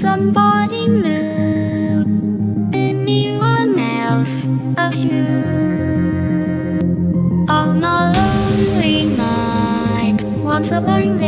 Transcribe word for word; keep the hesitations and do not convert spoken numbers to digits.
somebody new, anyone else but you. On a lonely night, once a blind